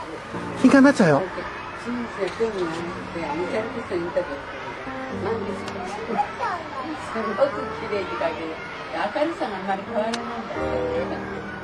金貨になっちゃうよ。 すごく綺麗に描ける。明るさがあんまり変わらないんだね。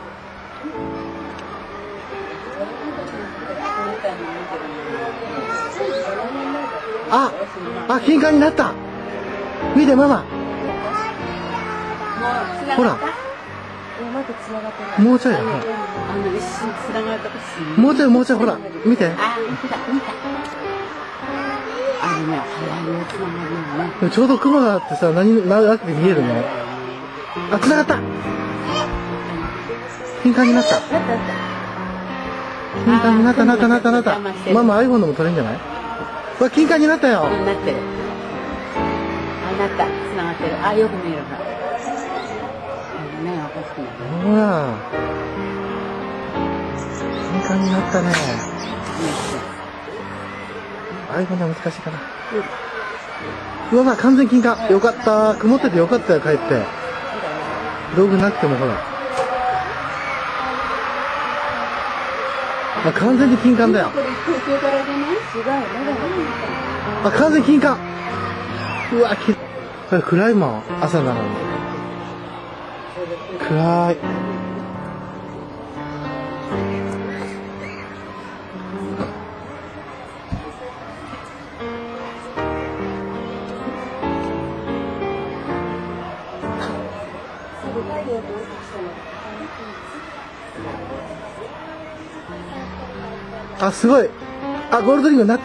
あ、金貨になった。見てママ。ほら。もうちょいだね。もうちょいもうちょいほら見て。ちょうど雲があってさ、何なくて見えるね。あ、繋がった。金貨になった。金貨になった。ママ iPhone でも撮れんじゃない？うわ、金貨になったよ。 なってる。なった。繋がってる。あ、よく見えるから。目がおかしくなる。 ほら。金貨になったね。iPhone は難しいかな。うわ、完全金貨。よかった。曇っててよかったよ、帰って。道具なくてもほら。あ、完全に金貨だよ。あ、完全金貨。うわ、これ暗いもん。朝なのに。暗い。あ、すごい。あ、ゴールドリングになった。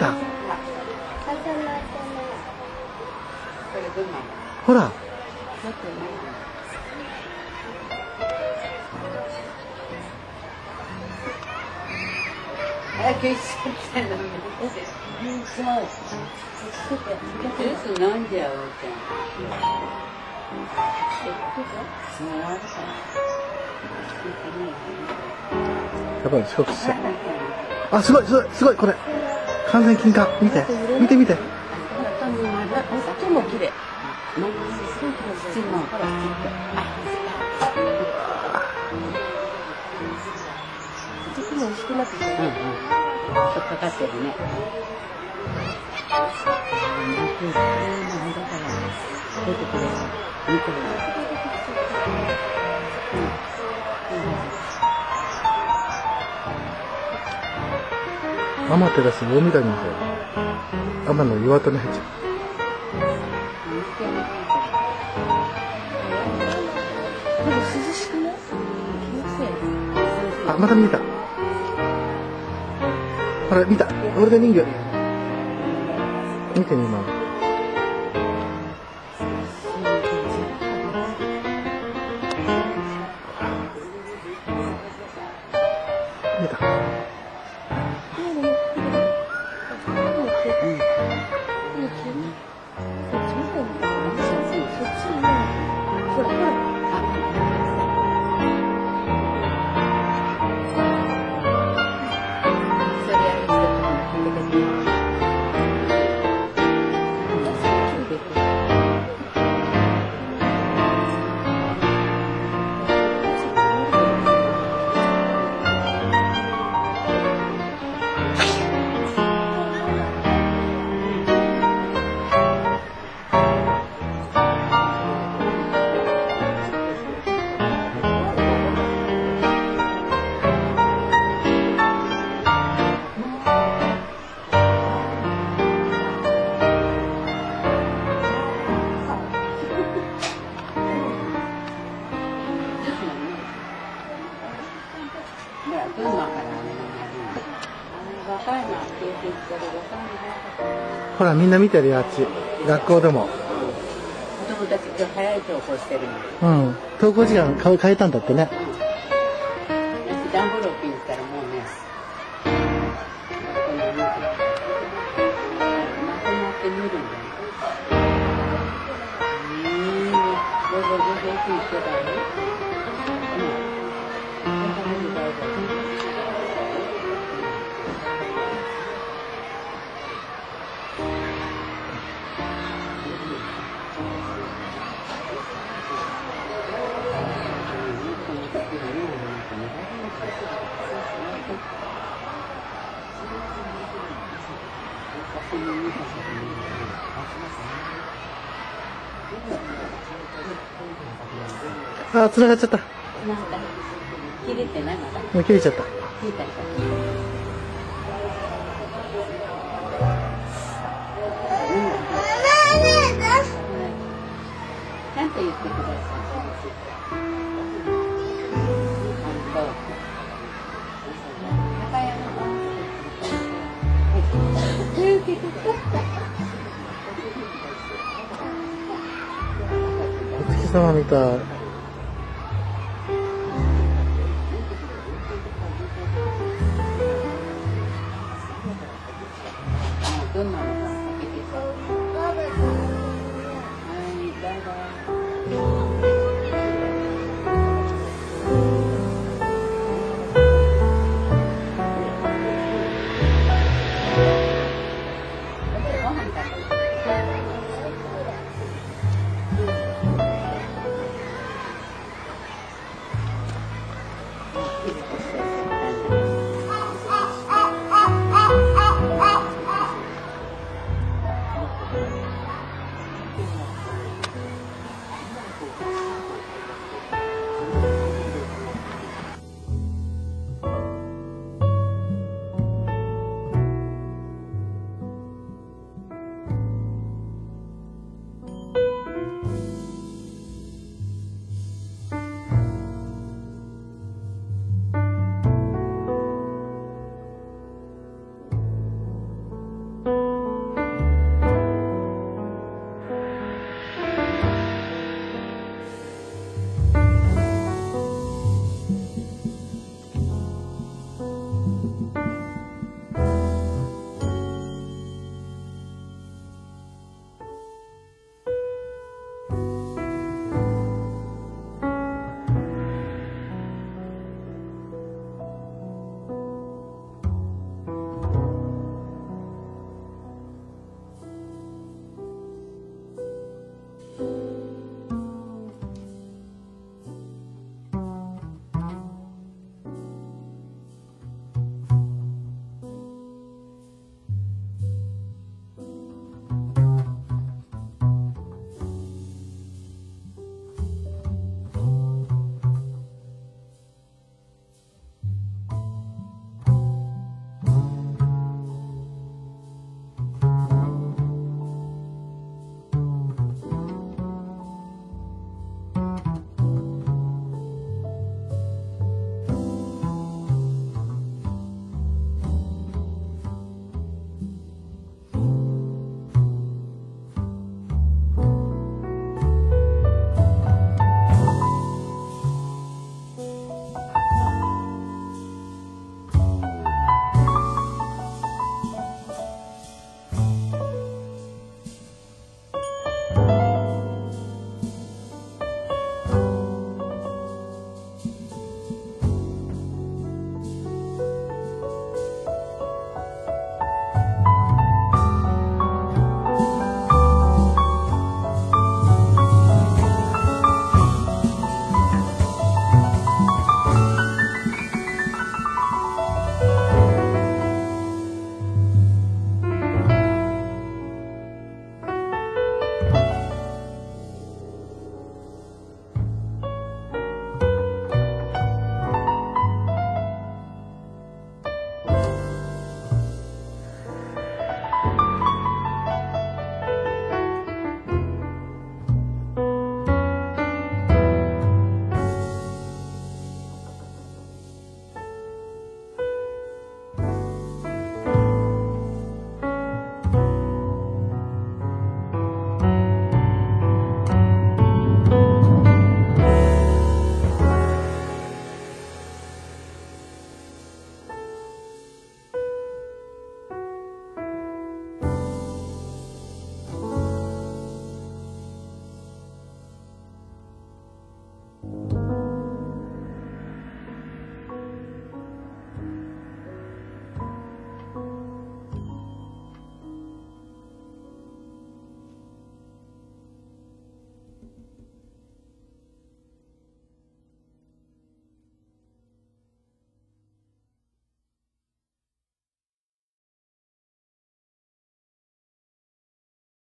ほら。 ジュース飲んじゃうじゃん。 やっぱり遅刻しちゃう。あ、すごい、これ。完全金貨。見て。 音も綺麗。美味しくなってきたね。ちょっとかかってるね。出てくれる。見てる。 アマテラスの大見谷みたい。天の岩戸に入っちゃう。 でも涼しくない？ あ、また見えた。ほら、見た。俺の人形。見てね、今。見えた。ほらみんな見てるよあっち学校でも。 子供たち今日早い登校してるの。 うん。登校時間変えたんだってね。 段ボールをピンしたらもうね。まとまって見るんだよ。どうぞピンしてたの。 あ、繋がっちゃった。 なんか切れてないまだ。 もう切れちゃった。 切れたりした。ちゃんと言ってください。 お月様みたい。